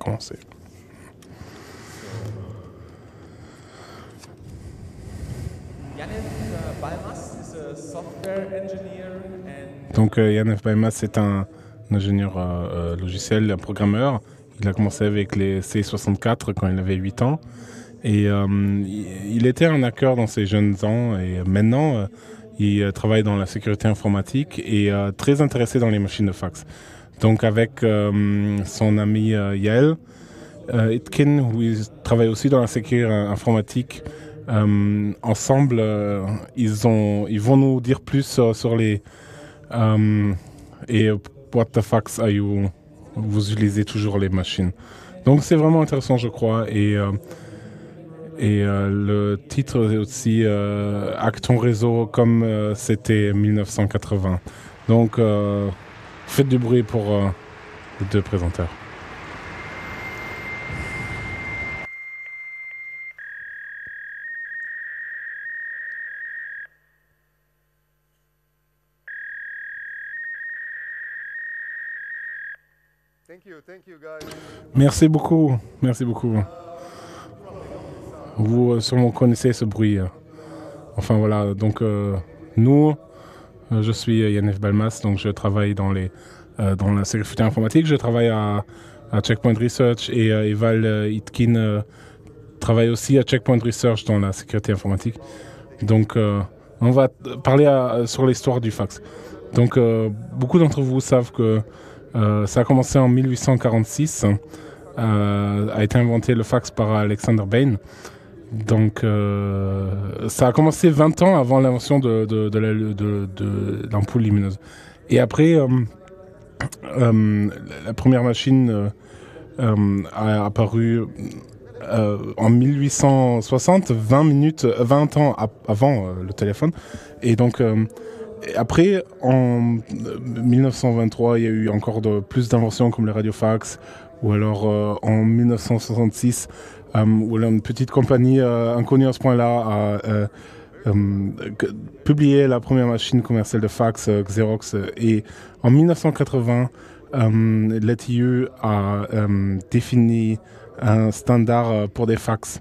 commencé. Donc Yanef Balmas est un ingénieur logiciel, un programmeur. Il a commencé avec les C64 quand il avait 8 ans. Et il était un hacker dans ses jeunes ans. Et maintenant, il travaille dans la sécurité informatique et très intéressé dans les machines de fax. Donc avec son ami Yael Itkin, où il travaille aussi dans la sécurité informatique, ensemble, ils vont nous dire plus sur les... et what the fax are you? Vous utilisez toujours les machines. Donc c'est vraiment intéressant, je crois. Et le titre est aussi Hack ton réseau comme c'était 1980. Donc faites du bruit pour les deux présentateurs. Merci beaucoup. Vous sûrement connaissez ce bruit. Enfin voilà, donc je suis Yanef Balmas, donc je travaille dans la sécurité informatique. Je travaille à Checkpoint Research et Eval Itkin travaille aussi à Checkpoint Research dans la sécurité informatique. Donc on va parler sur l'histoire du fax. Donc beaucoup d'entre vous savent que ça a commencé en 1846, a été inventé le fax par Alexander Bain. Donc ça a commencé 20 ans avant l'invention de l'ampoule lumineuse. Et après, la première machine a apparu en 1860, 20 ans avant le téléphone. Et donc après, en 1923, il y a eu encore plus d'inventions comme les radiofax, ou alors en 1966, où une petite compagnie inconnue à ce point-là a publié la première machine commerciale de fax, Xerox. Et en 1980, l'ETU a défini un standard pour des fax.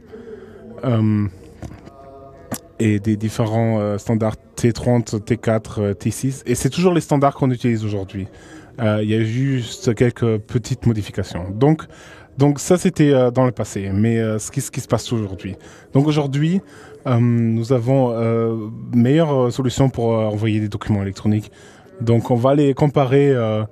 Et des différents standards T30, T4, T6. Et c'est toujours les standards qu'on utilise aujourd'hui. Il y a juste quelques petites modifications. Donc ça, c'était dans le passé. Mais ce qui se passe aujourd'hui. Donc aujourd'hui, nous avons meilleure solution pour envoyer des documents électroniques. Donc on va les comparer.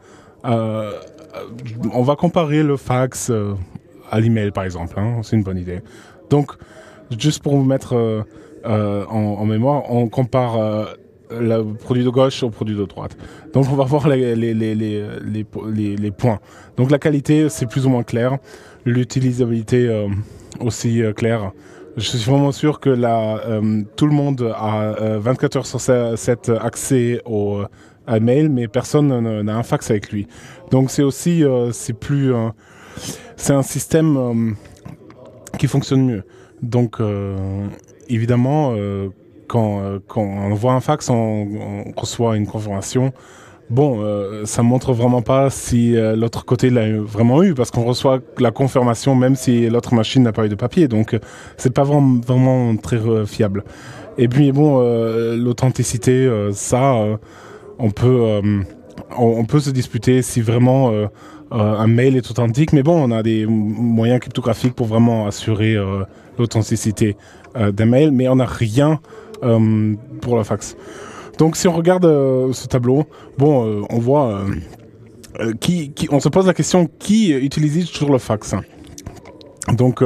On va comparer le fax à l'email, par exemple. C'est une bonne idée. Donc, juste pour vous mettre... en mémoire, on compare le produit de gauche au produit de droite. Donc on va voir les points. Donc la qualité, c'est plus ou moins clair. L'utilisabilité aussi claire. Je suis vraiment sûr que tout le monde a 24 heures sur 7 accès au mail, mais personne n'a un fax avec lui. Donc c'est aussi, c'est un système qui fonctionne mieux. Donc évidemment, quand on envoie un fax, on reçoit une confirmation. Bon, ça montre vraiment pas si l'autre côté l'a vraiment eu, parce qu'on reçoit la confirmation même si l'autre machine n'a pas eu de papier. Donc, c'est pas vraiment très fiable. Et puis, bon, l'authenticité, on peut se disputer si vraiment un mail est authentique. Mais bon, on a des moyens cryptographiques pour vraiment assurer l'authenticité d'un mail, mais on n'a rien pour la fax. Donc si on regarde ce tableau, bon, on voit on se pose la question qui utilise toujours le fax. Donc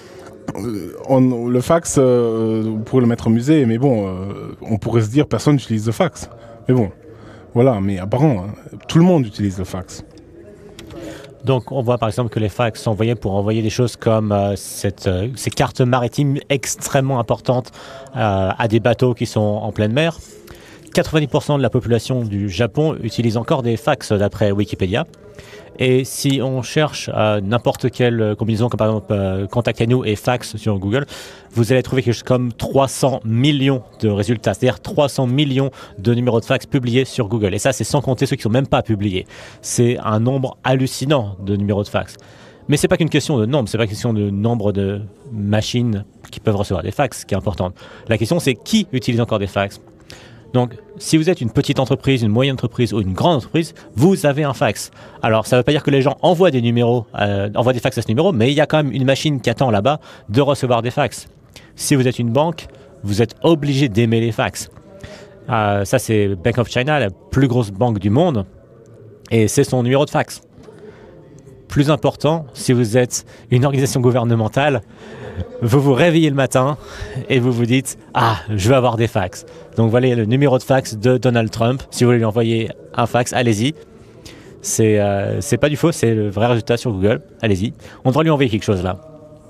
le fax, vous pourrez le mettre au musée, mais bon, on pourrait se dire personne n'utilise le fax. Mais bon, voilà, mais apparemment, tout le monde utilise le fax. Donc, on voit par exemple que les fax sont envoyés pour envoyer des choses comme ces cartes maritimes extrêmement importantes à des bateaux qui sont en pleine mer. 90% de la population du Japon utilise encore des fax d'après Wikipédia. Et si on cherche n'importe quelle combinaison, comme par exemple Contactez-nous et fax sur Google, vous allez trouver quelque chose comme 300 millions de résultats, c'est-à-dire 300 millions de numéros de fax publiés sur Google. Et ça, c'est sans compter ceux qui ne sont même pas publiés. C'est un nombre hallucinant de numéros de fax. Mais c'est pas qu'une question de nombre, c'est pas une question de nombre de machines qui peuvent recevoir des fax qui est importante. La question, c'est qui utilise encore des fax. Donc, si vous êtes une petite entreprise, une moyenne entreprise ou une grande entreprise, vous avez un fax. Alors, ça ne veut pas dire que les gens envoient des fax à ce numéro, mais il y a quand même une machine qui attend là-bas de recevoir des fax. Si vous êtes une banque, vous êtes obligé d'aimer les fax. Ça, c'est Bank of China, la plus grosse banque du monde, et c'est son numéro de fax. Plus important, si vous êtes une organisation gouvernementale, vous vous réveillez le matin et vous vous dites « Ah, je veux avoir des fax ». Donc voilà le numéro de fax de Donald Trump. Si vous voulez lui envoyer un fax, allez-y. C'est pas du faux, c'est le vrai résultat sur Google. Allez-y. On devrait lui envoyer quelque chose là.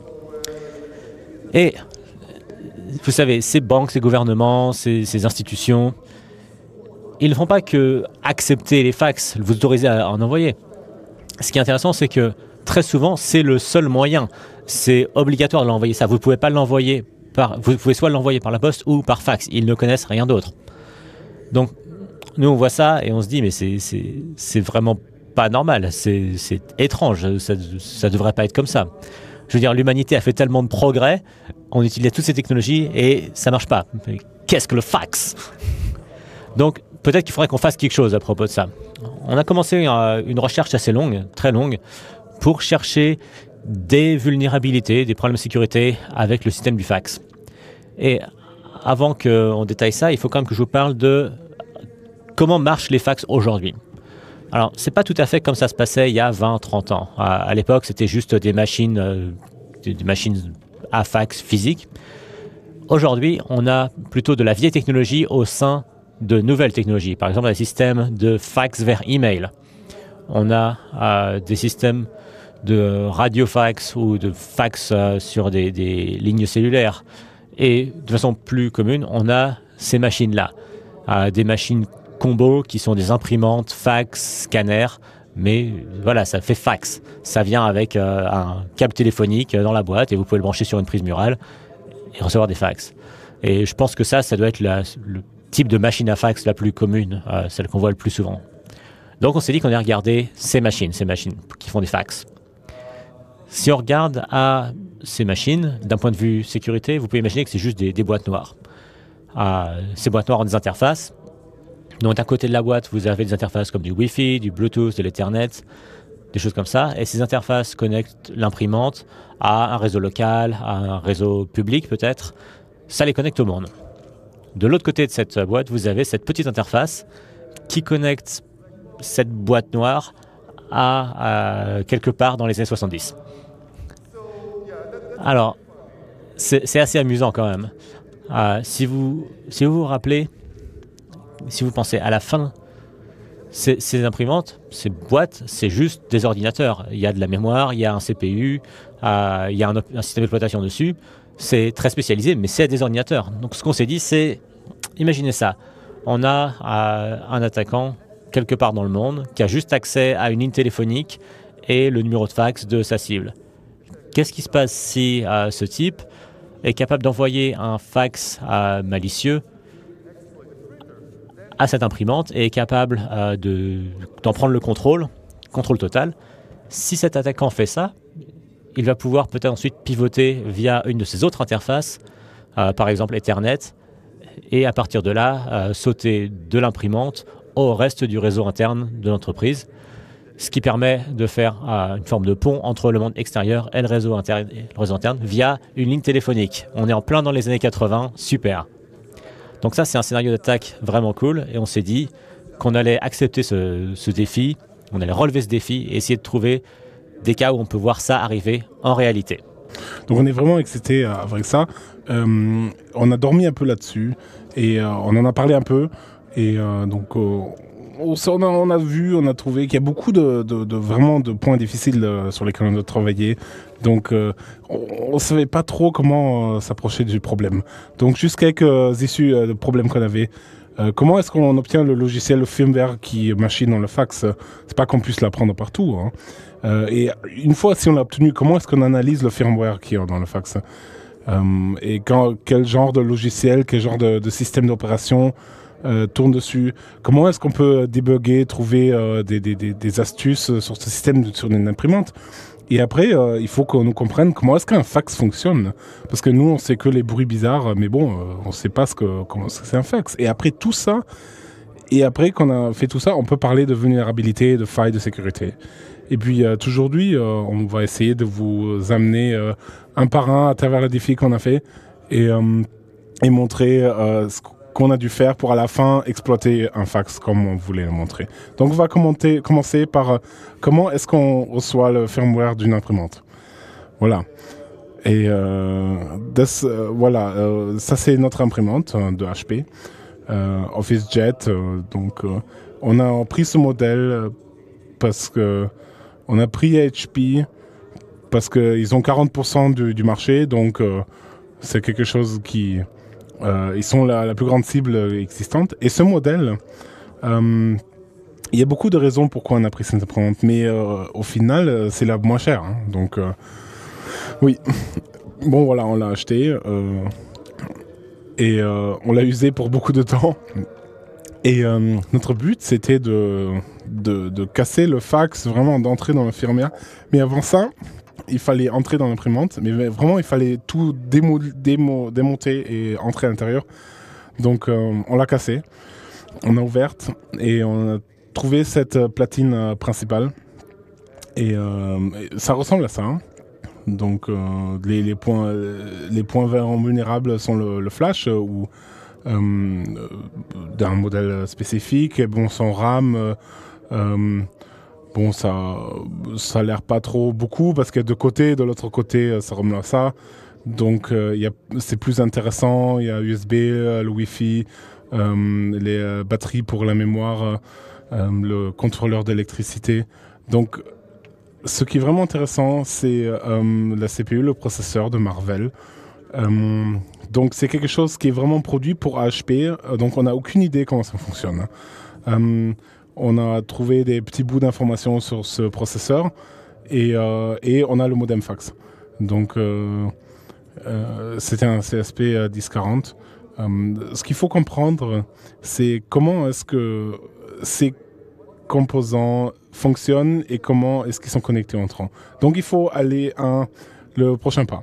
Et vous savez, ces banques, ces gouvernements, ces institutions, ils ne font pas que accepter les fax, vous autoriser à en envoyer. Ce qui est intéressant, c'est que très souvent, c'est le seul moyen. C'est obligatoire de l'envoyer ça. Vous ne pouvez pas l'envoyer vous pouvez soit l'envoyer par la poste ou par fax. Ils ne connaissent rien d'autre. Donc, nous, on voit ça et on se dit, mais c'est vraiment pas normal. C'est étrange. Ça ne devrait pas être comme ça. Je veux dire, l'humanité a fait tellement de progrès, on utilise toutes ces technologies et ça marche pas. Qu'est-ce que le fax? Donc, peut-être qu'il faudrait qu'on fasse quelque chose à propos de ça. On a commencé une recherche assez longue, très longue, pour chercher des vulnérabilités, des problèmes de sécurité avec le système du fax. Et avant qu'on détaille ça, il faut quand même que je vous parle de comment marchent les fax aujourd'hui. Alors, c'est pas tout à fait comme ça se passait il y a 20-30 ans. À l'époque, c'était juste des machines à fax physiques. Aujourd'hui, on a plutôt de la vieille technologie au sein de nouvelles technologies. Par exemple, un système de fax vers email. On a des systèmes de radiofax ou de fax sur des lignes cellulaires. Et de façon plus commune, on a ces machines-là. Des machines combo qui sont des imprimantes, fax, scanner, mais voilà, ça fait fax. Ça vient avec un câble téléphonique dans la boîte et vous pouvez le brancher sur une prise murale et recevoir des fax. Et je pense que ça doit être le type de machine à fax la plus commune, celle qu'on voit le plus souvent. Donc on s'est dit qu'on allait regarder ces machines qui font des fax. Si on regarde à ces machines, d'un point de vue sécurité, vous pouvez imaginer que c'est juste des boîtes noires. Ces boîtes noires ont des interfaces. Donc, à côté de la boîte, vous avez des interfaces comme du Wi-Fi, du Bluetooth, de l'Ethernet, des choses comme ça. Et ces interfaces connectent l'imprimante à un réseau local, à un réseau public peut-être. Ça les connecte au monde. De l'autre côté de cette boîte, vous avez cette petite interface qui connecte cette boîte noire à quelque part dans les années 70. Alors, c'est assez amusant quand même. Si vous vous rappelez, si vous pensez à la fin, ces imprimantes, ces boîtes, c'est juste des ordinateurs. Il y a de la mémoire, il y a un CPU, il y a un système d'exploitation dessus. C'est très spécialisé, mais c'est des ordinateurs. Donc ce qu'on s'est dit, c'est, imaginez ça, on a un attaquant quelque part dans le monde qui a juste accès à une ligne téléphonique et le numéro de fax de sa cible. Qu'est-ce qui se passe si ce type est capable d'envoyer un fax malicieux à cette imprimante et est capable d'en prendre le contrôle total? Si cet attaquant fait ça, il va pouvoir peut-être ensuite pivoter via une de ses autres interfaces, par exemple Ethernet, et à partir de là, sauter de l'imprimante au reste du réseau interne de l'entreprise, ce qui permet de faire une forme de pont entre le monde extérieur et le réseau interne via une ligne téléphonique. On est en plein dans les années 80, super. Donc ça, c'est un scénario d'attaque vraiment cool, et on s'est dit qu'on allait accepter ce défi, on allait relever ce défi et essayer de trouver des cas où on peut voir ça arriver en réalité. Donc on est vraiment excité avec ça. On a dormi un peu là-dessus et on en a parlé un peu. Et donc on a trouvé qu'il y a beaucoup vraiment de points difficiles sur lesquels on doit travailler. Donc on ne savait pas trop comment s'approcher du problème. Donc juste quelques issues de problèmes qu'on avait. Comment est-ce qu'on obtient le logiciel, le firmware qui machine dans le fax? C'est pas qu'on puisse l'apprendre partout, hein. Et une fois si on l'a obtenu, comment est-ce qu'on analyse le firmware qui est dans le fax? Et quel genre de logiciel, quel genre de système d'opération tourne dessus? Comment est-ce qu'on peut débugger, trouver des astuces sur ce système, sur une imprimante? Et après, il faut qu'on nous comprenne comment est-ce qu'un fax fonctionne. Parce que nous, on sait que les bruits bizarres, mais bon, on ne sait pas comment c'est un fax. Et après tout ça, et après qu'on a fait tout ça, on peut parler de vulnérabilité, de failles de sécurité. Et puis aujourd'hui, on va essayer de vous amener un par un à travers les défis qu'on a fait et montrer ce qu'on a dû faire pour à la fin exploiter un fax comme on voulait le montrer. Donc on va commencer par comment est-ce qu'on reçoit le firmware d'une imprimante. Voilà. Et ça c'est notre imprimante de HP, OfficeJet. Donc on a pris ce modèle parce que on a pris HP parce qu'ils ont 40% du marché, donc c'est quelque chose qui... ils sont la plus grande cible existante. Et ce modèle, il y a beaucoup de raisons pourquoi on a pris cette imprimante, mais au final, c'est la moins chère. Hein. Donc, oui. Bon, voilà, on l'a acheté et on l'a usé pour beaucoup de temps. Et notre but, c'était de casser le fax, vraiment d'entrer dans le firmware. Mais avant ça, il fallait entrer dans l'imprimante, mais vraiment, il fallait tout démonter et entrer à l'intérieur. Donc, on l'a cassé, on a ouverte et on a trouvé cette platine principale. Et ça ressemble à ça. Hein. Donc, les points verts vulnérables sont le flash ou d'un modèle spécifique. Et bon, son RAM... bon, ça a l'air pas trop beaucoup parce que de l'autre côté, ça ressemble à ça. Donc, c'est plus intéressant. Il y a USB, le Wi-Fi, les batteries pour la mémoire, le contrôleur d'électricité. Donc, ce qui est vraiment intéressant, c'est la CPU, le processeur de Marvell. Donc, c'est quelque chose qui est vraiment produit pour HP. Donc, on n'a aucune idée comment ça fonctionne. On a trouvé des petits bouts d'informations sur ce processeur et on a le modem fax. Donc, c'était un CSP 1040. Ce qu'il faut comprendre, c'est comment est-ce que ces composants fonctionnent et comment est-ce qu'ils sont connectés entre eux. Donc, il faut aller le prochain pas.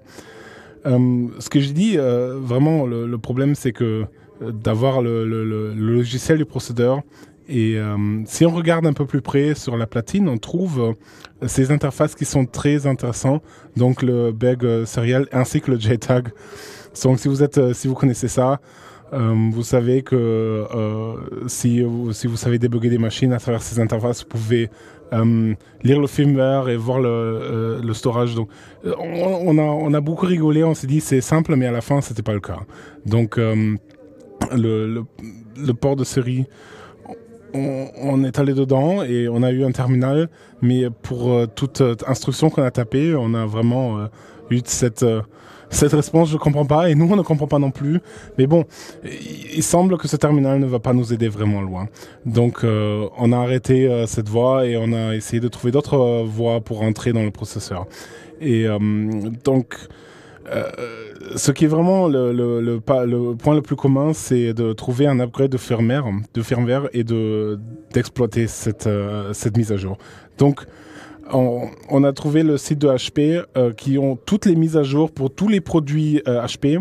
Ce que j'ai dit, vraiment, le problème, c'est que d'avoir le logiciel du processeur. Et si on regarde un peu plus près sur la platine, on trouve ces interfaces qui sont très intéressantes. Donc le bug serial ainsi que le JTAG. Donc si vous connaissez ça, vous savez que si vous savez débugger des machines à travers ces interfaces, vous pouvez lire le firmware et voir le storage. Donc on a beaucoup rigolé, on s'est dit c'est simple, mais à la fin c'était pas le cas. Donc le port de série, on est allé dedans et on a eu un terminal, mais pour toute instruction qu'on a tapée, on a vraiment eu cette réponse, je ne comprends pas, et nous, on ne comprend pas non plus. Mais bon, il semble que ce terminal ne va pas nous aider vraiment loin. Donc, on a arrêté cette voie et on a essayé de trouver d'autres voies pour entrer dans le processeur. Et donc... ce qui est vraiment le point le plus commun, c'est de trouver un upgrade de firmware et d'exploiter cette mise à jour. Donc, on a trouvé le site de HP qui ont toutes les mises à jour pour tous les produits HP.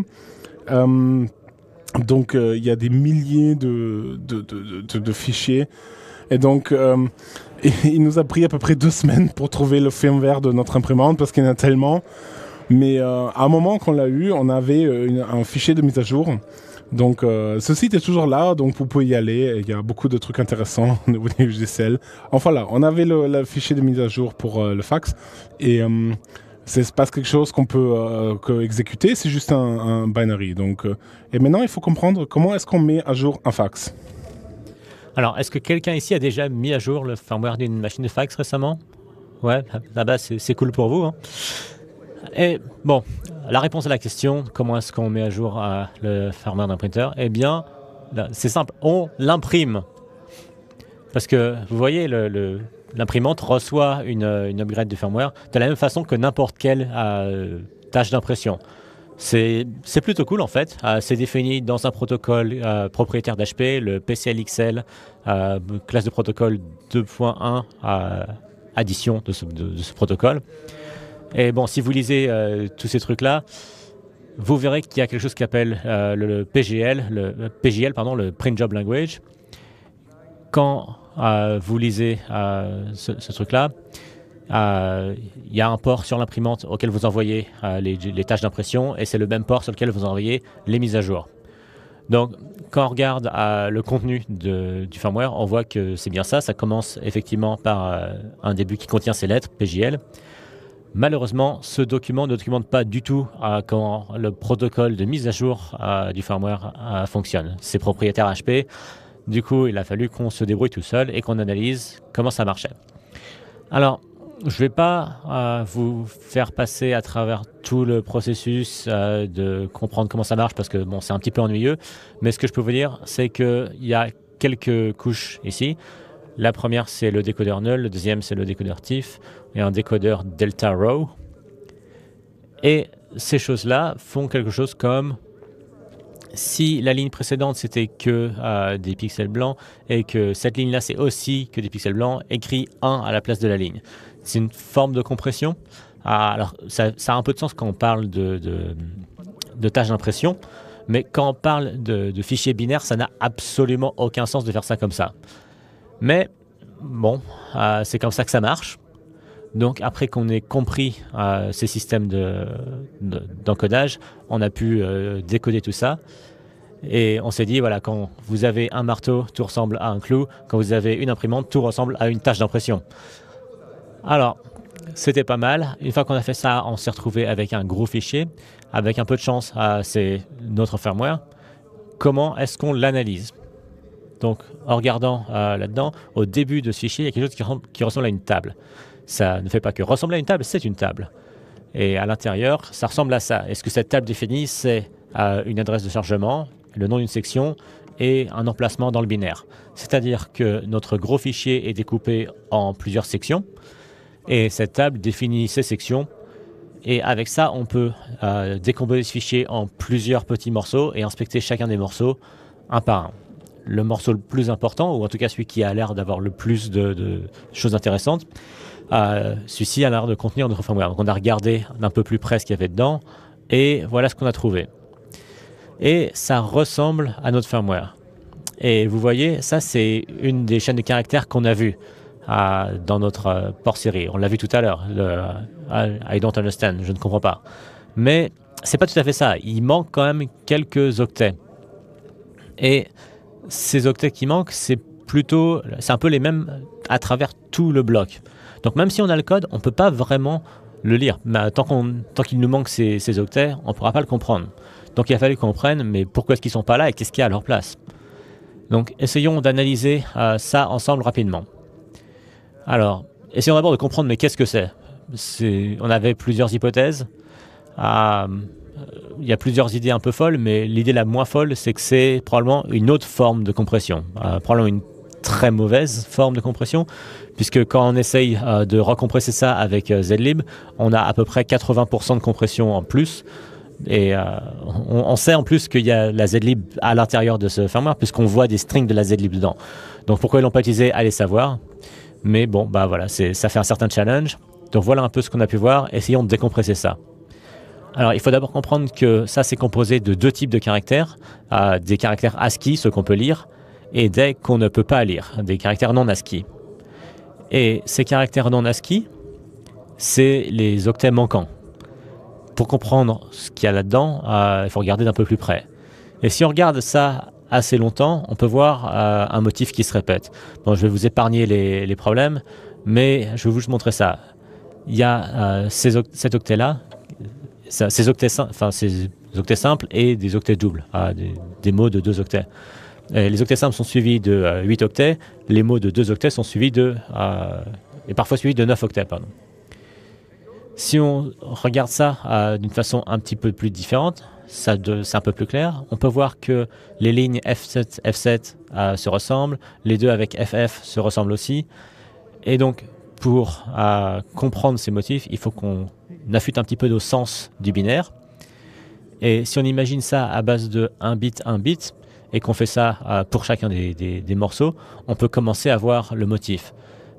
Donc, il y a des milliers de fichiers. Et donc, il nous a pris à peu près 2 semaines pour trouver le firmware de notre imprimante parce qu'il y en a tellement. Mais à un moment qu'on l'a eu, on avait un fichier de mise à jour. Donc ce site est toujours là, donc vous pouvez y aller. Il y a beaucoup de trucs intéressants au niveau des logiciels. Enfin là, on avait le fichier de mise à jour pour le fax. Et c'est pas quelque chose qu'on peut exécuter, c'est juste un binary. Donc, et maintenant, il faut comprendre comment est-ce qu'on met à jour un fax. Alors, est-ce que quelqu'un ici a déjà mis à jour le firmware d'une machine de fax récemment? Ouais, là-bas, c'est cool pour vous, hein. Et bon, la réponse à la question, comment est-ce qu'on met à jour le firmware d'un printer? Eh bien, c'est simple, on l'imprime. Parce que, vous voyez, l'imprimante reçoit une upgrade de firmware de la même façon que n'importe quelle tâche d'impression. C'est plutôt cool en fait. C'est défini dans un protocole propriétaire d'HP, le PCLXL, classe de protocole 2.1 addition de ce protocole. Et bon, si vous lisez tous ces trucs-là, vous verrez qu'il y a quelque chose qui s'appelle le PGL, le Print Job Language. Quand vous lisez ce truc-là, il y a un port sur l'imprimante auquel vous envoyez les tâches d'impression, et c'est le même port sur lequel vous envoyez les mises à jour. Donc, quand on regarde le contenu du firmware, on voit que c'est bien ça. Ça commence effectivement par un début qui contient ces lettres, PJL. Malheureusement, ce document ne documente pas du tout comment le protocole de mise à jour du firmware fonctionne. C'est propriétaire HP. Du coup, il a fallu qu'on se débrouille tout seul et qu'on analyse comment ça marchait. Alors, je ne vais pas vous faire passer à travers tout le processus de comprendre comment ça marche parce que bon, c'est un petit peu ennuyeux. Mais ce que je peux vous dire, c'est qu'il y a quelques couches ici. La première, c'est le décodeur null. Le deuxième, c'est le décodeur TIFF et un décodeur delta row. Et ces choses-là font quelque chose comme si la ligne précédente, c'était que des pixels blancs et que cette ligne-là, c'est aussi que des pixels blancs, écrit 1 à la place de la ligne. C'est une forme de compression. Alors, ça a un peu de sens quand on parle de tâches d'impression, mais quand on parle de fichiers binaires, ça n'a absolument aucun sens de faire ça comme ça. Mais bon, c'est comme ça que ça marche. Donc après qu'on ait compris ces systèmes d'encodage, on a pu décoder tout ça. Et on s'est dit, voilà, quand vous avez un marteau, tout ressemble à un clou. Quand vous avez une imprimante, tout ressemble à une tâche d'impression. Alors, c'était pas mal. Une fois qu'on a fait ça, on s'est retrouvé avec un gros fichier. Avec un peu de chance, c'est notre firmware. Comment est-ce qu'on l'analyse ? Donc, en regardant là-dedans, au début de ce fichier, il y a quelque chose qui ressemble à une table. Ça ne fait pas que ressembler à une table, c'est une table. Et à l'intérieur, ça ressemble à ça. Et ce que cette table définit, c'est une adresse de chargement, le nom d'une section et un emplacement dans le binaire. C'est-à-dire que notre gros fichier est découpé en plusieurs sections et cette table définit ces sections. Et avec ça, on peut décomposer ce fichier en plusieurs petits morceaux et inspecter chacun des morceaux un par un. Le morceau le plus important, ou en tout cas celui qui a l'air d'avoir le plus de choses intéressantes, celui-ci a l'air de contenir notre firmware. Donc on a regardé d'un peu plus près ce qu'il y avait dedans, et voilà ce qu'on a trouvé. Et ça ressemble à notre firmware. Et vous voyez, ça c'est une des chaînes de caractères qu'on a vues dans notre port série. On l'a vu tout à l'heure, I don't understand, je ne comprends pas. Mais c'est pas tout à fait ça, il manque quand même quelques octets. Et ces octets qui manquent, c'est un peu les mêmes à travers tout le bloc. Donc même si on a le code, on ne peut pas vraiment le lire. Mais tant qu'il nous manque ces octets, on ne pourra pas le comprendre. Donc il a fallu qu'on comprenne, mais pourquoi est-ce qu'ils ne sont pas là et qu'est-ce qu'il y a à leur place. Donc essayons d'analyser ça ensemble rapidement. Alors, essayons d'abord de comprendre, mais qu'est-ce que c'est ? On avait plusieurs hypothèses. Il y a plusieurs idées un peu folles, mais l'idée la moins folle, c'est que c'est probablement une autre forme de compression. Probablement une très mauvaise forme de compression, puisque quand on essaye de recompresser ça avec Zlib, on a à peu près 80% de compression en plus. Et on sait en plus qu'il y a la Zlib à l'intérieur de ce firmware, puisqu'on voit des strings de la Zlib dedans. Donc pourquoi ils l'ont pas utilisé, allez savoir. Mais bon, bah voilà, ça fait un certain challenge. Donc voilà un peu ce qu'on a pu voir. Essayons de décompresser ça. Alors, il faut d'abord comprendre que ça, c'est composé de deux types de caractères. Des caractères ASCII, ceux qu'on peut lire, et des qu'on ne peut pas lire, des caractères non ASCII. Et ces caractères non ASCII, c'est les octets manquants. Pour comprendre ce qu'il y a là-dedans, il faut regarder d'un peu plus près. Et si on regarde ça assez longtemps, on peut voir un motif qui se répète. Bon, je vais vous épargner les problèmes, mais je vais vous montrer ça. Il y a cet octet-là, ces octets simples et des octets doubles, des mots de 2 octets. Et les octets simples sont suivis de 8 octets, les mots de 2 octets sont suivis et parfois suivis de 9 octets. Pardon. Si on regarde ça d'une façon un petit peu plus différente, c'est un peu plus clair. On peut voir que les lignes F7, F7 se ressemblent, les deux avec FF se ressemblent aussi. Et donc, pour comprendre ces motifs, il faut qu'on affûte un petit peu au sens du binaire. Et si on imagine ça à base de 1 bit, et qu'on fait ça pour chacun des morceaux, on peut commencer à voir le motif.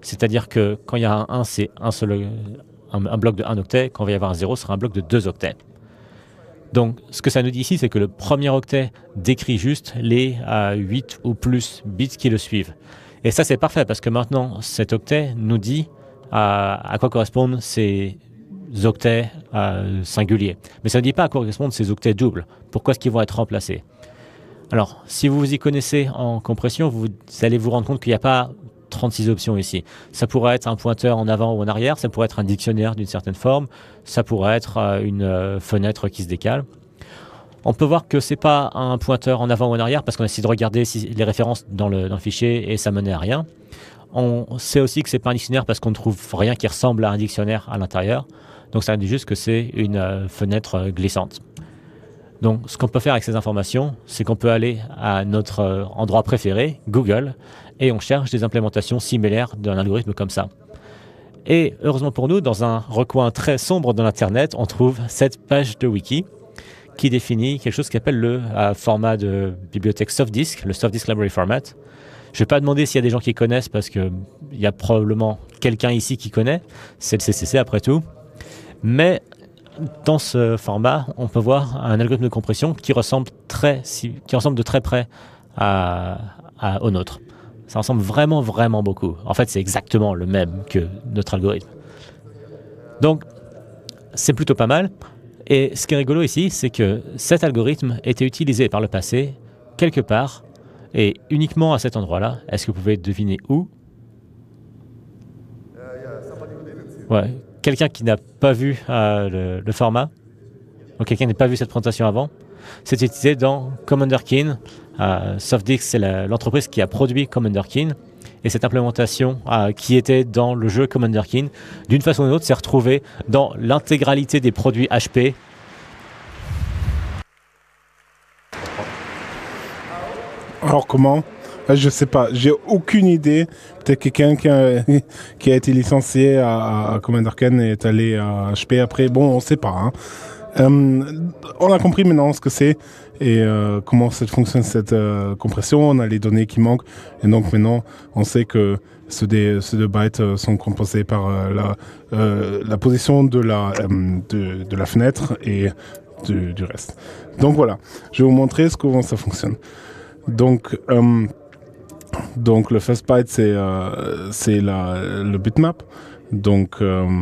C'est-à-dire que quand il y a un 1, c'est un bloc de 1 octet. Quand il va y avoir un 0, ce sera un bloc de 2 octets. Donc, ce que ça nous dit ici, c'est que le premier octet décrit juste les 8 ou plus bits qui le suivent. Et ça, c'est parfait, parce que maintenant, cet octet nous dit à quoi correspondent ces octets singuliers. Mais ça ne dit pas à quoi correspondent ces octets doubles. Pourquoi est-ce qu'ils vont être remplacés? Alors, si vous vous y connaissez en compression, vous allez vous rendre compte qu'il n'y a pas 36 options ici. Ça pourrait être un pointeur en avant ou en arrière, ça pourrait être un dictionnaire d'une certaine forme, ça pourrait être une fenêtre qui se décale. On peut voir que c'est pas un pointeur en avant ou en arrière parce qu'on a essayé de regarder les références dans le fichier et ça menait à rien. On sait aussi que c'est pas un dictionnaire parce qu'on ne trouve rien qui ressemble à un dictionnaire à l'intérieur. Donc ça dit juste que c'est une fenêtre glissante. Donc ce qu'on peut faire avec ces informations, c'est qu'on peut aller à notre endroit préféré, Google, et on cherche des implémentations similaires d'un algorithme comme ça. Et heureusement pour nous, dans un recoin très sombre de l'Internet, on trouve cette page de wiki qui définit quelque chose qu'appelle le format de bibliothèque Softdisk, le Softdisk Library Format. Je ne vais pas demander s'il y a des gens qui connaissent, parce qu'il y a probablement quelqu'un ici qui connaît. C'est le CCC après tout. Mais dans ce format, on peut voir un algorithme de compression qui ressemble de très près au nôtre. Ça ressemble vraiment, vraiment beaucoup. En fait, c'est exactement le même que notre algorithme. Donc, c'est plutôt pas mal. Et ce qui est rigolo ici, c'est que cet algorithme était utilisé par le passé, quelque part, et uniquement à cet endroit-là. Est-ce que vous pouvez deviner où? Ouais. Quelqu'un qui n'a pas vu le format, ou quelqu'un qui n'a pas vu cette présentation avant, c'est utilisé dans Commander Keen. Softdisk, c'est l'entreprise qui a produit Commander Keen. Et cette implémentation qui était dans le jeu Commander Keen, d'une façon ou d'une autre, s'est retrouvée dans l'intégralité des produits HP. Alors comment? Je sais pas, j'ai aucune idée. Peut-être quelqu'un qui a été licencié à Commander Keen et est allé à HP après. Bon, on sait pas. On a compris maintenant ce que c'est et comment fonctionne cette compression. On a les données qui manquent et donc maintenant on sait que ces 2 bytes sont composés par la position de la fenêtre et du reste. Donc voilà, je vais vous montrer comment ça fonctionne. Donc le first byte c'est le bitmap. Donc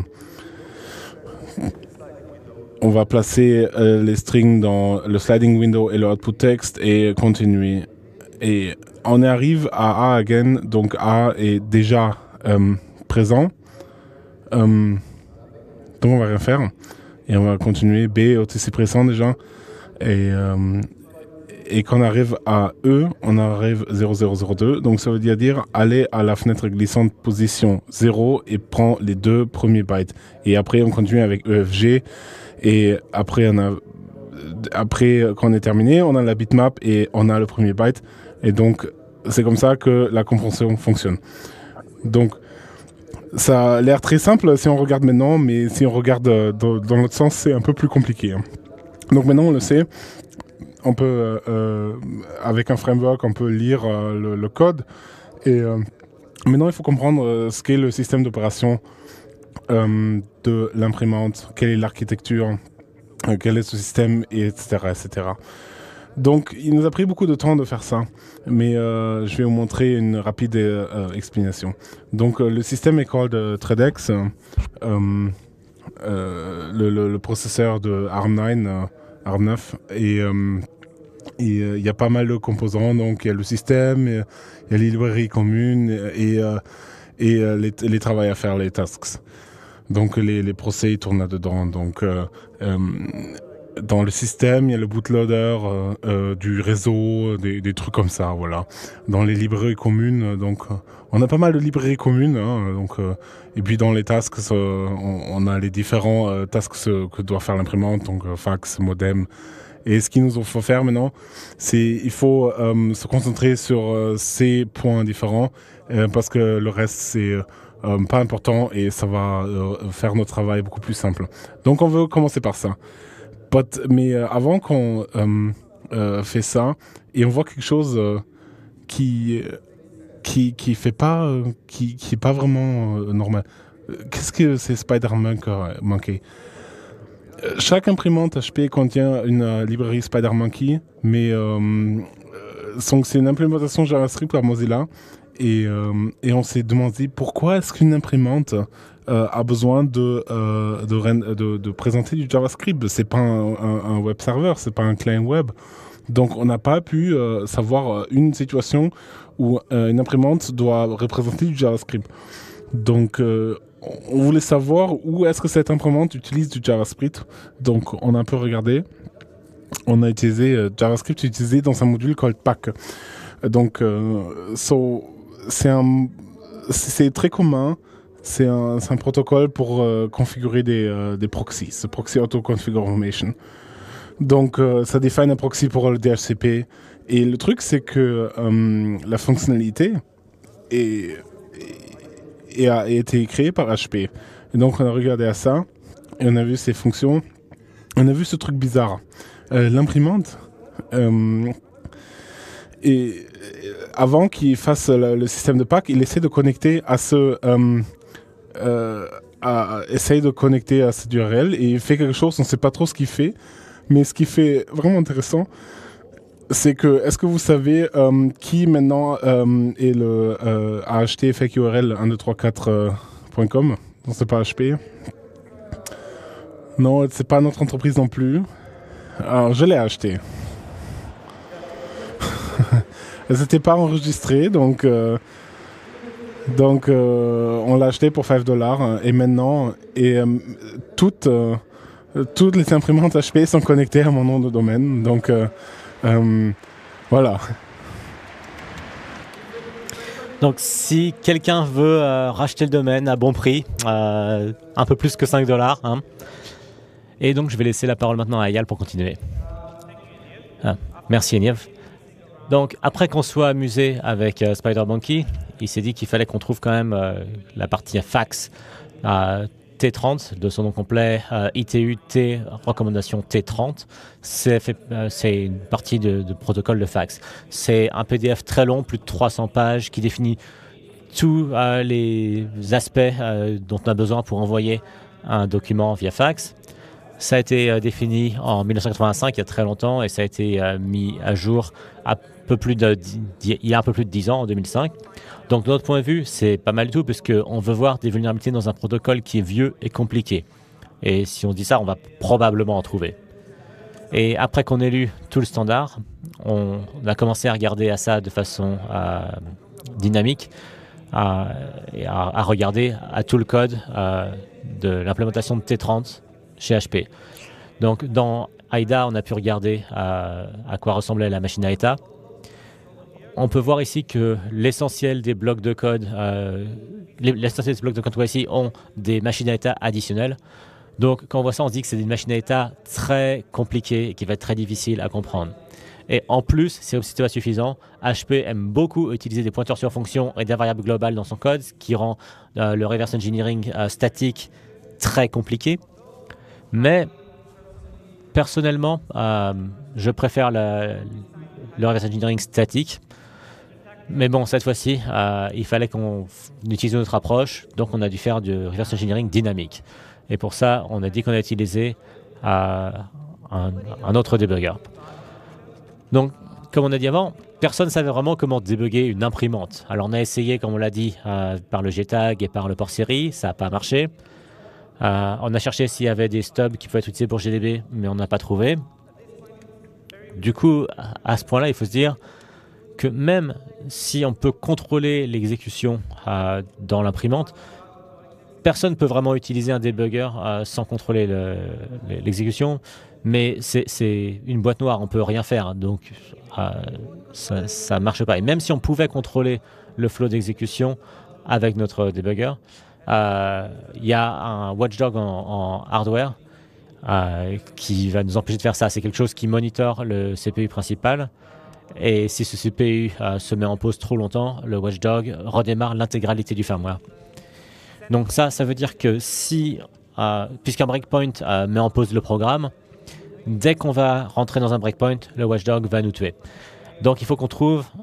on va placer les strings dans le sliding window et le output text et continuer. Et on arrive à A again, donc A est déjà présent. Donc on va rien faire. Et on va continuer. B est aussi présent déjà. Et quand on arrive à E, on arrive 0002. Donc ça veut dire aller à la fenêtre glissante position 0 et prend les 2 premiers bytes. Et après on continue avec EFG. Et après, quand on est terminé, on a la bitmap et on a le premier byte. Et donc, c'est comme ça que la compression fonctionne. Donc, ça a l'air très simple si on regarde maintenant, mais si on regarde dans l'autre sens, c'est un peu plus compliqué. Donc maintenant, on le sait. On peut, avec un framework, on peut lire le code. Et maintenant, il faut comprendre ce qu'est le système d'opération de l'imprimante, quelle est l'architecture, quel est ce système, etc., etc. Donc, il nous a pris beaucoup de temps de faire ça, mais je vais vous montrer une rapide explanation. Donc, le système est called ThreadX, le processeur de ARM9, et il y a pas mal de composants. Donc, il y a le système, il y a les librairies communes et les travaux à faire, les tasks. Donc les procès tournent là-dedans. Donc dans le système, il y a le bootloader du réseau, des trucs comme ça, voilà. Dans les librairies communes, donc on a pas mal de librairies communes. Et puis dans les tasks, on a les différents tasks que doit faire l'imprimante, donc fax, modem. Et ce qu'il nous faut faire maintenant, il faut se concentrer sur ces points différents parce que le reste c'est pas important et ça va faire notre travail beaucoup plus simple. Donc on veut commencer par ça. Mais avant qu'on fait ça, et on voit quelque chose qui qui fait pas, qui est pas vraiment normal. Qu'est-ce que c'est SpiderMonkey? Chaque imprimante HP contient une librairie SpiderMonkey, mais c'est une implémentation JavaScript par Mozilla. Et on s'est demandé pourquoi est-ce qu'une imprimante a besoin de présenter du JavaScript. C'est pas un web server, c'est pas un client web. Donc on n'a pas pu savoir une situation où une imprimante doit représenter du JavaScript. Donc on voulait savoir où est-ce que cette imprimante utilise du JavaScript. Donc on a un peu regardé. On a utilisé JavaScript utilisé dans un module called Pack. Donc c'est très commun. C'est un protocole pour configurer des proxys. C'est Proxy Auto Configuration. Donc ça définit un proxy pour le DHCP. Et le truc, c'est que la fonctionnalité a été créée par HP. Et donc on a regardé à ça et on a vu ces fonctions. On a vu ce truc bizarre. L'imprimante, et avant qu'il fasse le système de pack, il essaie de connecter à essaye de connecter à cette URL et il fait quelque chose, on ne sait pas trop ce qu'il fait, mais ce qui fait vraiment intéressant, c'est que, est-ce que vous savez qui maintenant est a acheté fake URL 1234.com? Non, c'est pas HP. Non, c'est pas notre entreprise non plus. Alors, je l'ai acheté. Elles n'étaient pas enregistrées, donc on l'a acheté pour $5. Et maintenant, toutes les imprimantes HP sont connectées à mon nom de domaine. Donc, voilà. Donc, si quelqu'un veut racheter le domaine à bon prix, un peu plus que $5, hein. Et donc, je vais laisser la parole maintenant à Eyal pour continuer. Merci, Eniev. Donc, après qu'on soit amusé avec SpiderMonkey, il s'est dit qu'il fallait qu'on trouve quand même la partie fax T30, de son nom complet, ITU-T, recommandation T30. C'est une partie de protocole de fax. C'est un PDF très long, plus de 300 pages, qui définit tous les aspects dont on a besoin pour envoyer un document via fax. Ça a été défini en 1985, il y a très longtemps, et ça a été mis à jour il y a un peu plus de 10 ans, en 2005. Donc, de notre point de vue, c'est pas mal du tout, parce qu'on veut voir des vulnérabilités dans un protocole qui est vieux et compliqué. Et si on dit ça, on va probablement en trouver. Et après qu'on ait lu tout le standard, on a commencé à regarder à ça de façon dynamique, et à regarder à tout le code de l'implémentation de T30 chez HP. Donc, dans IDA, on a pu regarder à quoi ressemblait la machine à état. On peut voir ici que l'essentiel des blocs de code, ici ont des machines à état additionnelles. Donc, quand on voit ça, on se dit que c'est une machine à état très compliquée et qui va être très difficile à comprendre. Et en plus, c'est aussi pas suffisant. HP aime beaucoup utiliser des pointeurs sur fonction et des variables globales dans son code, ce qui rend le reverse engineering statique très compliqué. Mais personnellement, je préfère le reverse engineering statique. Mais bon, cette fois-ci, il fallait qu'on utilise notre approche, donc on a dû faire du reverse engineering dynamique. Et pour ça, on a dit qu'on a utilisé un autre debugger. Donc, comme on a dit avant, personne ne savait vraiment comment débugger une imprimante. Alors on a essayé, comme on l'a dit, par le GTAG et par le port série, ça n'a pas marché. On a cherché s'il y avait des stubs qui pouvaient être utilisés pour GDB, mais on n'a pas trouvé. Du coup, à ce point-là, il faut se dire que même si on peut contrôler l'exécution dans l'imprimante, personne ne peut vraiment utiliser un debugger sans contrôler l'exécution, mais c'est une boîte noire, on ne peut rien faire, donc ça ne marche pas. Et même si on pouvait contrôler le flow d'exécution avec notre debugger, il y a un watchdog en hardware qui va nous empêcher de faire ça. C'est quelque chose qui monitore le CPU principal. Et si ce CPU se met en pause trop longtemps, le watchdog redémarre l'intégralité du firmware. Donc ça veut dire que puisqu'un breakpoint met en pause le programme, dès qu'on va rentrer dans un breakpoint, le watchdog va nous tuer. Donc il faut qu'on trouve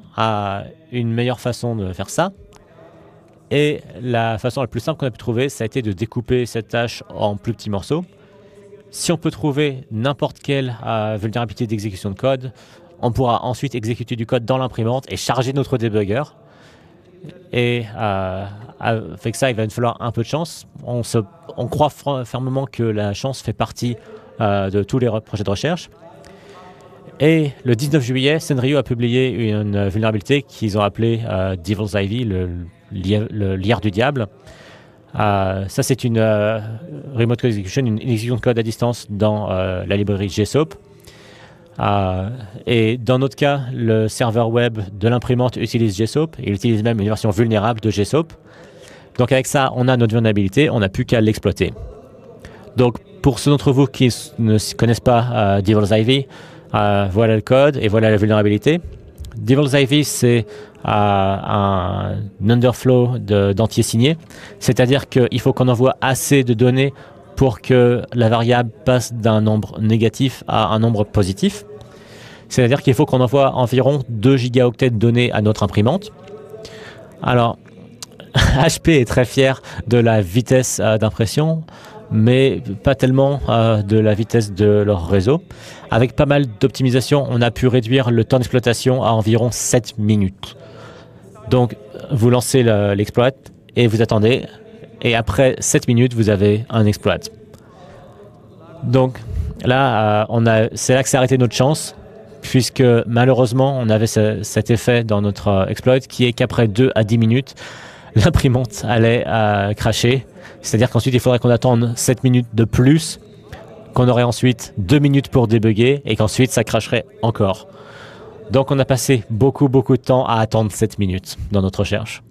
à une meilleure façon de faire ça. Et la façon la plus simple qu'on a pu trouver, ça a été de découper cette tâche en plus petits morceaux. Si on peut trouver n'importe quelle vulnérabilité d'exécution de code, on pourra ensuite exécuter du code dans l'imprimante et charger notre debugger. Et avec ça, il va nous falloir un peu de chance. On croit fermement que la chance fait partie de tous les projets de recherche. Et le 19 juillet, Senryu a publié une vulnérabilité qu'ils ont appelée Devil's Ivy, le lierre du diable. Ça, c'est une remote code execution, une exécution de code à distance dans la librairie GSOAP. Et dans notre cas, le serveur web de l'imprimante utilise GSOAP. Il utilise même une version vulnérable de GSOAP. Donc avec ça, on a notre vulnérabilité, on n'a plus qu'à l'exploiter. Donc pour ceux d'entre vous qui ne connaissent pas Devil's Ivy, voilà le code et voilà la vulnérabilité. Devil's Ivy, c'est un underflow d'entiers signés. C'est-à-dire qu'il faut qu'on envoie assez de données pour que la variable passe d'un nombre négatif à un nombre positif. C'est-à-dire qu'il faut qu'on envoie environ 2 gigaoctets de données à notre imprimante. Alors, HP est très fier de la vitesse d'impression, mais pas tellement de la vitesse de leur réseau. Avec pas mal d'optimisation, on a pu réduire le temps d'exploitation à environ 7 minutes. Donc, vous lancez l'exploit et vous attendez, et après 7 minutes, vous avez un exploit. Donc, là, c'est là que s'est arrêté notre chance, puisque malheureusement, on avait cet effet dans notre exploit qui est qu'après 2 à 10 minutes, l'imprimante allait crasher. C'est-à-dire qu'ensuite, il faudrait qu'on attende 7 minutes de plus, qu'on aurait ensuite 2 minutes pour débugger et qu'ensuite, ça crasherait encore. Donc, on a passé beaucoup de temps à attendre 7 minutes dans notre recherche.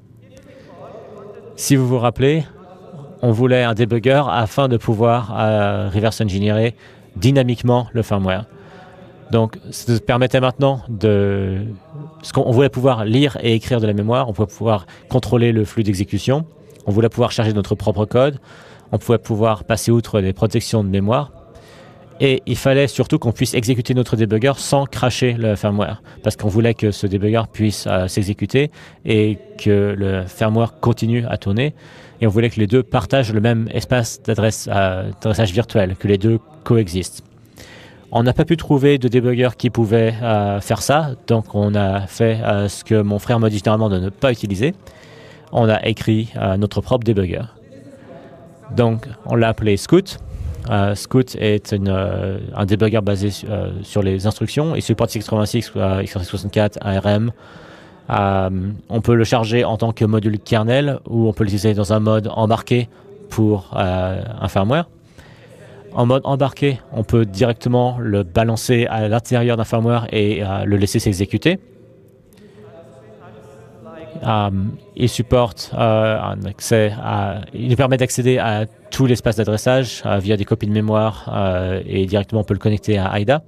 Si vous vous rappelez, on voulait un debugger afin de pouvoir reverse engineerer dynamiquement le firmware. Donc, ça nous permettait maintenant on voulait pouvoir lire et écrire de la mémoire, on pouvait pouvoir contrôler le flux d'exécution, on voulait pouvoir charger notre propre code, on pouvait pouvoir passer outre les protections de mémoire. Et il fallait surtout qu'on puisse exécuter notre debugger sans crasher le firmware, parce qu'on voulait que ce debugger puisse s'exécuter et que le firmware continue à tourner. Et on voulait que les deux partagent le même espace d'adressage virtuel, que les deux coexistent. On n'a pas pu trouver de debugger qui pouvait faire ça, donc on a fait ce que mon frère me dit généralement de ne pas utiliser. On a écrit notre propre debugger. Donc on l'a appelé Scout. Scout est un debugger basé sur les instructions. Il supporte x86, x64, ARM. On peut le charger en tant que module kernel ou on peut l'utiliser dans un mode embarqué pour un firmware. En mode embarqué, on peut directement le balancer à l'intérieur d'un firmware et le laisser s'exécuter. Il supporte il nous permet d'accéder à tout l'espace d'adressage via des copies de mémoire et directement on peut le connecter à IDA.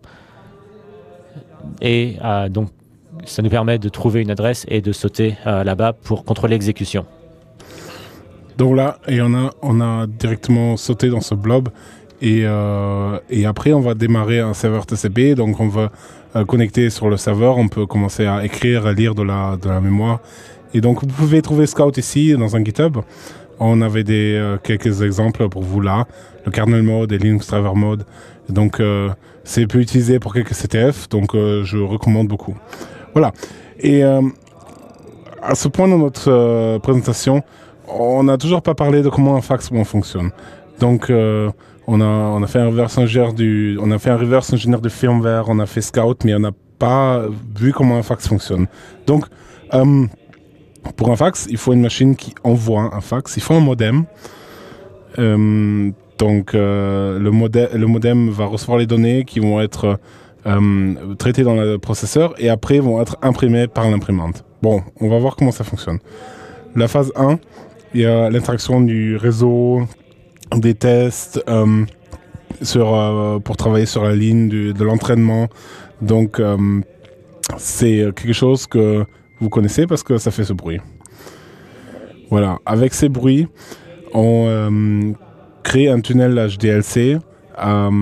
Et donc ça nous permet de trouver une adresse et de sauter là-bas pour contrôler l'exécution. Donc là, on a directement sauté dans ce blob et après on va démarrer un serveur TCP. Donc on va connecter sur le serveur, on peut commencer à écrire, à lire de la mémoire. Et donc vous pouvez trouver Scout ici dans un GitHub. On avait quelques exemples pour vous là, le kernel mode et Linux driver mode. Donc c'est peu utilisé pour quelques CTF, donc je recommande beaucoup. Voilà. Et à ce point dans notre présentation, on n'a toujours pas parlé de comment un fax fonctionne. Donc on a fait un reverse engineer du firmware, on a fait Scout, mais on n'a pas vu comment un fax fonctionne. Donc pour un fax, il faut une machine qui envoie un fax. Il faut un modem. Donc le modem va recevoir les données qui vont être traitées dans le processeur et après vont être imprimées par l'imprimante. Bon, on va voir comment ça fonctionne. La phase 1, il y a l'interaction du réseau, des tests pour travailler sur la ligne de l'entraînement. Donc c'est quelque chose que vous connaissez parce que ça fait ce bruit. Voilà, avec ces bruits, on crée un tunnel HDLC.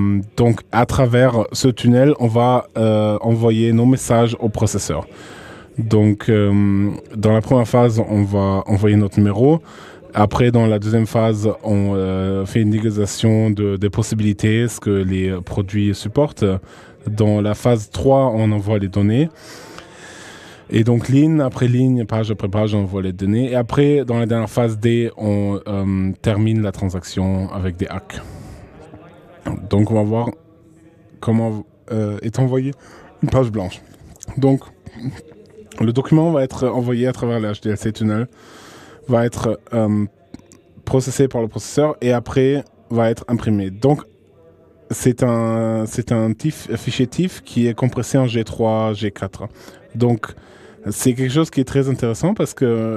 Donc à travers ce tunnel, on va envoyer nos messages au processeur. Donc, dans la première phase, on va envoyer notre numéro. Après, dans la deuxième phase, on fait une négociation des possibilités, ce que les produits supportent. Dans la phase 3, on envoie les données. Et donc, ligne après ligne, page après page, on envoie les données. Et après, dans la dernière phase D, on termine la transaction avec des hacks. Donc, on va voir comment est envoyée une page blanche. Donc, le document va être envoyé à travers le HDLC tunnel, va être processé par le processeur et après va être imprimé. Donc, c'est un fichier TIFF qui est compressé en G3, G4. Donc, c'est quelque chose qui est très intéressant parce que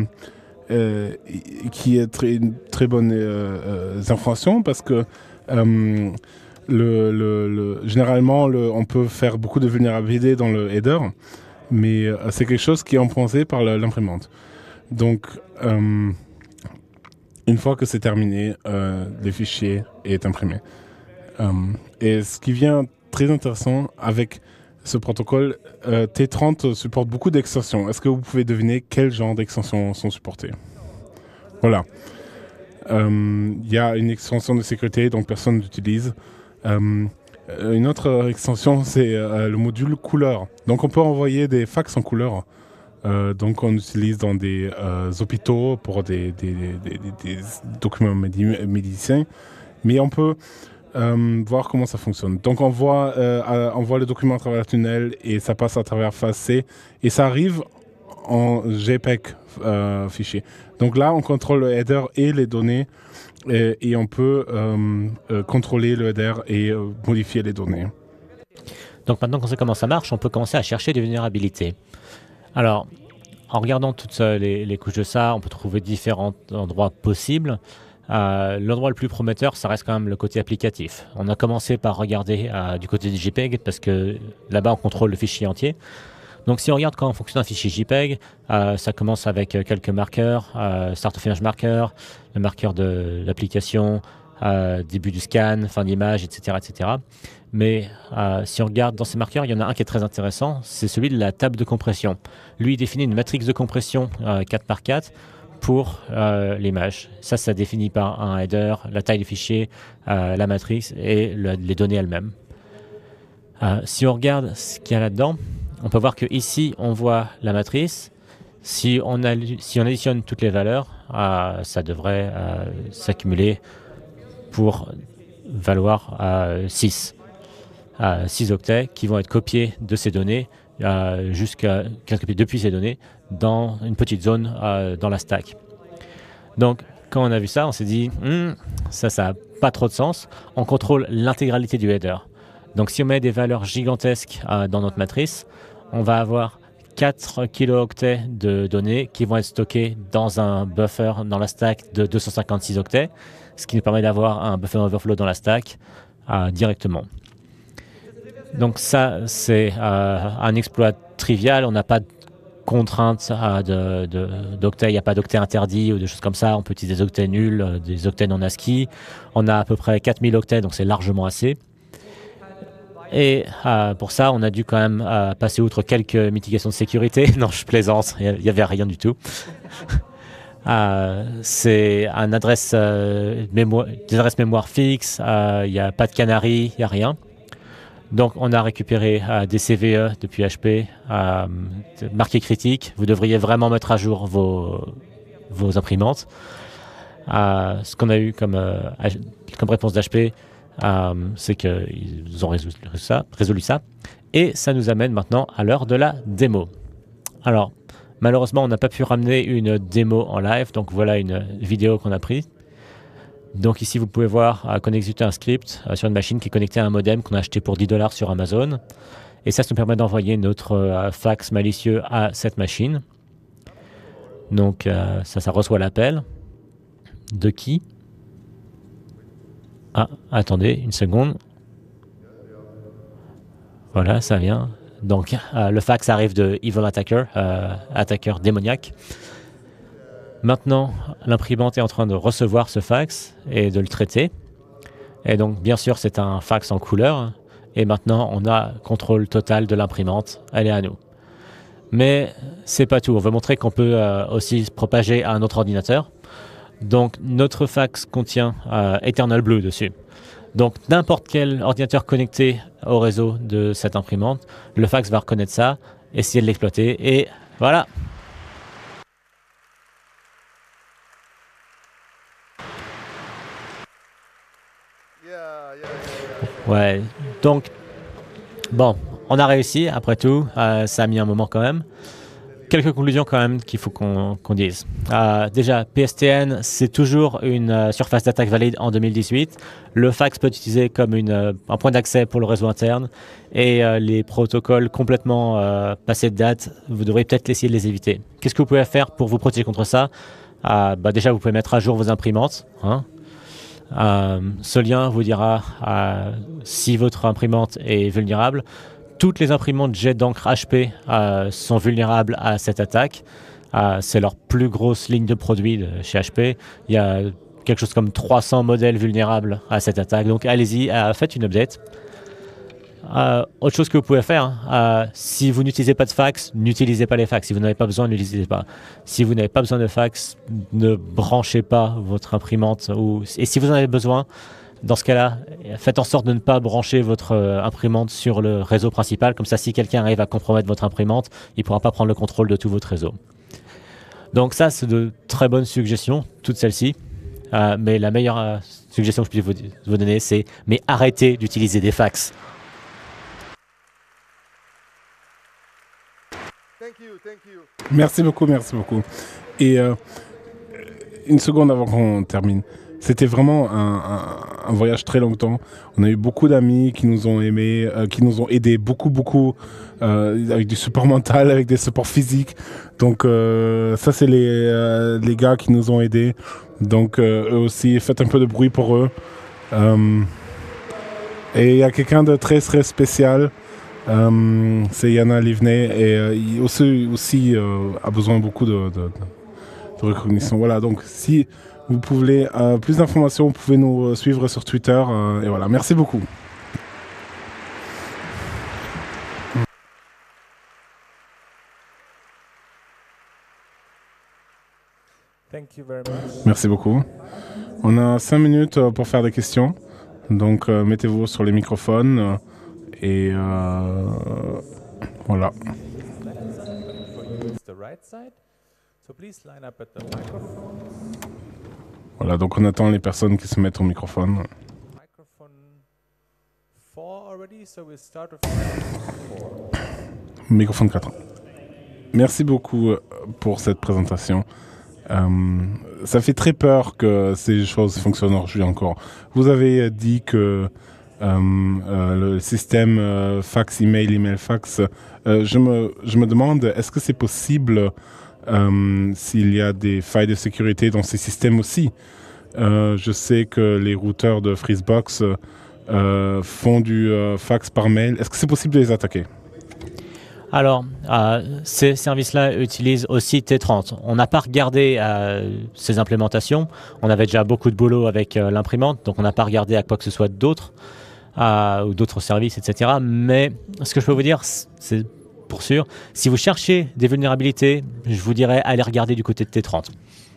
qui est une très bonne information parce que généralement, on peut faire beaucoup de vulnérabilité dans le header, mais c'est quelque chose qui est implémenté par l'imprimante. Donc, une fois que c'est terminé, le fichier est imprimé. Et ce qui vient très intéressant avec ce protocole, T30 supporte beaucoup d'extensions. Est-ce que vous pouvez deviner quel genre d'extensions sont supportées? Voilà. Il y a une extension de sécurité dont personne n'utilise. Une autre extension, c'est le module couleur. Donc, on peut envoyer des fax en couleur. Donc, on utilise dans des hôpitaux pour des documents médicins. Mais on peut voir comment ça fonctionne. Donc, on voit le document à travers le tunnel et ça passe à travers phase C. Et ça arrive en JPEG fichier. Donc là, on contrôle le header et les données. Et on peut contrôler le header et modifier les données. Donc maintenant qu'on sait comment ça marche, on peut commencer à chercher des vulnérabilités. Alors, en regardant toutes les couches de ça, on peut trouver différents endroits possibles. L'endroit le plus prometteur, ça reste quand même le côté applicatif. On a commencé par regarder du côté des JPEG parce que là-bas, on contrôle le fichier entier. Donc si on regarde comment fonctionne un fichier JPEG, ça commence avec quelques marqueurs, start of image marker, le marqueur de l'application, début du scan, fin d'image, etc., etc. Mais si on regarde dans ces marqueurs, il y en a un qui est très intéressant, c'est celui de la table de compression. Lui, il définit une matrice de compression 4x4 pour l'image. Ça définit par un header, la taille du fichier, la matrice et les données elles-mêmes. Si on regarde ce qu'il y a là-dedans, on peut voir que ici on voit la matrice. Si on additionne toutes les valeurs, ça devrait s'accumuler pour valoir 6 octets qui vont être copiés de ces données depuis ces données dans une petite zone dans la stack. Donc quand on a vu ça, on s'est dit ça n'a pas trop de sens. On contrôle l'intégralité du header. Donc si on met des valeurs gigantesques dans notre matrice, on va avoir 4 kilooctets de données qui vont être stockées dans un buffer dans la stack de 256 octets, ce qui nous permet d'avoir un buffer overflow dans la stack directement. Donc ça, c'est un exploit trivial. On n'a pas de contraintes d'octets, il n'y a pas d'octets interdits ou des choses comme ça. On peut utiliser des octets nuls, des octets non ASCII. On a à peu près 4000 octets, donc c'est largement assez. Et pour ça, on a dû quand même passer outre quelques mitigations de sécurité. Non, je plaisante, il n'y avait rien du tout. C'est une adresse mémoire fixe, il n'y a pas de canary, il n'y a rien. Donc on a récupéré des CVE depuis HP, marqués critiques. Vous devriez vraiment mettre à jour vos imprimantes. Ce qu'on a eu comme réponse d'HP, c'est qu'ils ont résolu ça. Et ça nous amène maintenant à l'heure de la démo. Alors, malheureusement, on n'a pas pu ramener une démo en live, donc voilà une vidéo qu'on a prise. Donc ici, vous pouvez voir qu'on exécute un script sur une machine qui est connectée à un modem qu'on a acheté pour 10 $ sur Amazon. Et ça nous permet d'envoyer notre fax malicieux à cette machine. Donc ça reçoit l'appel. De qui? Ah, attendez une seconde. Voilà, ça vient. Donc, le fax arrive de Evil Attacker, attaqueur démoniaque. Maintenant, l'imprimante est en train de recevoir ce fax et de le traiter. Et donc, bien sûr, c'est un fax en couleur. Et maintenant, on a contrôle total de l'imprimante. Elle est à nous. Mais c'est pas tout. On veut montrer qu'on peut aussi se propager à un autre ordinateur. Donc notre fax contient Eternal Blue dessus. Donc n'importe quel ordinateur connecté au réseau de cette imprimante, le fax va reconnaître ça, essayer de l'exploiter et voilà. Ouais, donc bon, on a réussi après tout, ça a mis un moment quand même. Quelques conclusions quand même qu'il faut qu'on dise. Déjà, PSTN, c'est toujours une surface d'attaque valide en 2018. Le fax peut être utilisé comme un point d'accès pour le réseau interne. Et les protocoles complètement passés de date, vous devrez peut-être essayer de les éviter. Qu'est-ce que vous pouvez faire pour vous protéger contre ça? Déjà, vous pouvez mettre à jour vos imprimantes. Ce lien vous dira si votre imprimante est vulnérable. Toutes les imprimantes jet d'encre HP sont vulnérables à cette attaque. C'est leur plus grosse ligne de produits chez HP. Il y a quelque chose comme 300 modèles vulnérables à cette attaque. Donc allez-y, faites une update. Autre chose que vous pouvez faire, si vous n'utilisez pas de fax, n'utilisez pas les fax. Si vous n'avez pas besoin, n'utilisez pas. Si vous n'avez pas besoin de fax, ne branchez pas votre imprimante. Et si vous en avez besoin, dans ce cas-là, faites en sorte de ne pas brancher votre imprimante sur le réseau principal. Comme ça, si quelqu'un arrive à compromettre votre imprimante, il ne pourra pas prendre le contrôle de tout votre réseau. Donc ça, c'est de très bonnes suggestions, toutes celles-ci. Mais la meilleure suggestion que je puis vous donner, c'est mais arrêtez d'utiliser des fax. Merci beaucoup, merci beaucoup. Et une seconde avant qu'on termine. C'était vraiment un voyage très longtemps. On a eu beaucoup d'amis qui nous ont aimés, qui nous ont aidés beaucoup, avec du support mental, avec des supports physiques. Donc ça, c'est les gars qui nous ont aidés. Donc eux aussi, faites un peu de bruit pour eux. Et il y a quelqu'un de très spécial. C'est Yana Livney et il aussi a besoin beaucoup de reconnaissance. Voilà, donc si vous voulez plus d'informations, vous pouvez nous suivre sur Twitter. Et voilà, merci beaucoup. Merci beaucoup. On a 5 minutes pour faire des questions. Donc mettez-vous sur les microphones. Et voilà. Voilà, donc on attend les personnes qui se mettent au microphone. Microphone 4. Merci beaucoup pour cette présentation. Ça fait très peur que ces choses fonctionnent aujourd'hui encore. Vous avez dit que le système fax, email, fax, je me demande, est-ce que c'est possible s'il y a des failles de sécurité dans ces systèmes aussi? Je sais que les routeurs de Freezebox font du fax par mail. Est-ce que c'est possible de les attaquer? Alors, ces services-là utilisent aussi T30. On n'a pas regardé ces implémentations. On avait déjà beaucoup de boulot avec l'imprimante, donc on n'a pas regardé à quoi que ce soit d'autre, ou d'autres services, etc. Mais ce que je peux vous dire, c'est pour sûr, si vous cherchez des vulnérabilités, je vous dirais allez regarder du côté de T30.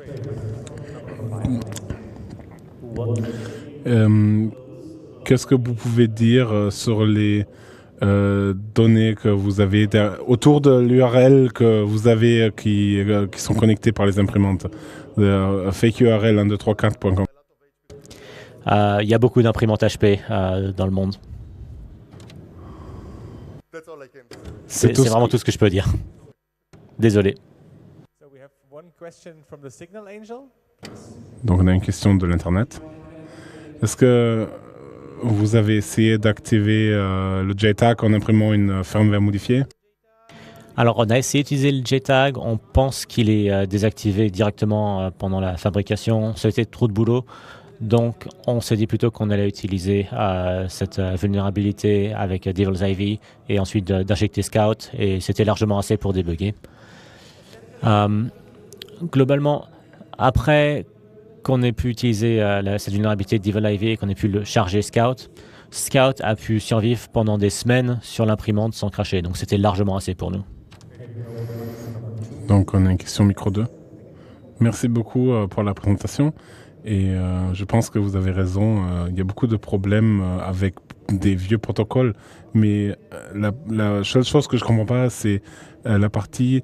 Qu'est-ce que vous pouvez dire sur les données que vous avez autour de l'URL que vous avez qui sont connectées par les imprimantes? Fake URL 1234.com. Il y a beaucoup d'imprimantes HP dans le monde. C'est vraiment tout ce que je peux dire. Désolé. Donc on a une question de l'Internet. Est-ce que vous avez essayé d'activer le JTAG en imprimant une firmware modifiée? Alors on a essayé d'utiliser le JTAG. On pense qu'il est désactivé directement pendant la fabrication. Ça a été trop de boulot. Donc, on s'est dit plutôt qu'on allait utiliser cette vulnérabilité avec Devil's Ivy et ensuite d'injecter Scout, et c'était largement assez pour débugger. Globalement, après qu'on ait pu utiliser cette vulnérabilité de Devil's Ivy et qu'on ait pu le charger Scout, Scout a pu survivre pendant des semaines sur l'imprimante sans cracher, donc c'était largement assez pour nous. Donc on a une question micro 2. Merci beaucoup pour la présentation. Et je pense que vous avez raison. Il y a beaucoup de problèmes avec des vieux protocoles. Mais la seule chose que je ne comprends pas, c'est la partie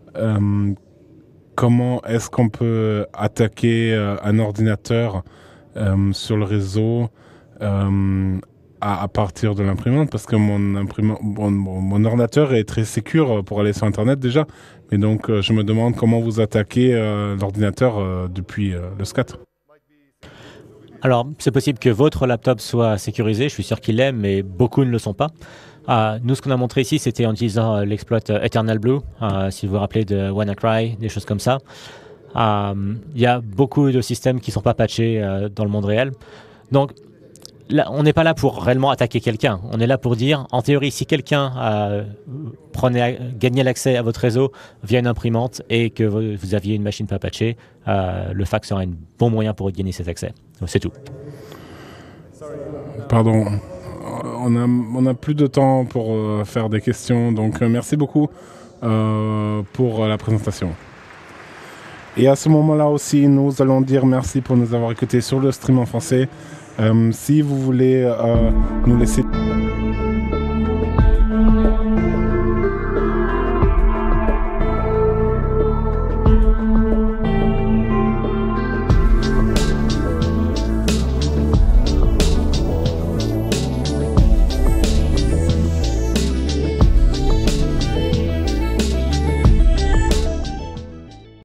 comment est-ce qu'on peut attaquer un ordinateur sur le réseau à partir de l'imprimante, parce que mon ordinateur est très sécure pour aller sur Internet déjà. Et donc, je me demande comment vous attaquez l'ordinateur depuis le SCAT. Alors, c'est possible que votre laptop soit sécurisé, je suis sûr qu'il l'est, mais beaucoup ne le sont pas. Nous, ce qu'on a montré ici, c'était en utilisant l'exploit Eternal Blue, si vous vous rappelez de WannaCry, des choses comme ça. Il y a beaucoup de systèmes qui ne sont pas patchés dans le monde réel. Donc, là, on n'est pas là pour réellement attaquer quelqu'un. On est là pour dire, en théorie, si quelqu'un gagnait l'accès à votre réseau via une imprimante et que vous aviez une machine pas patchée, le fax sera un bon moyen pour gagner cet accès. Donc, c'est tout. Pardon, on a plus de temps pour faire des questions, donc merci beaucoup pour la présentation. Et à ce moment-là aussi, nous allons dire merci pour nous avoir écoutés sur le stream en français. Si vous voulez nous laisser...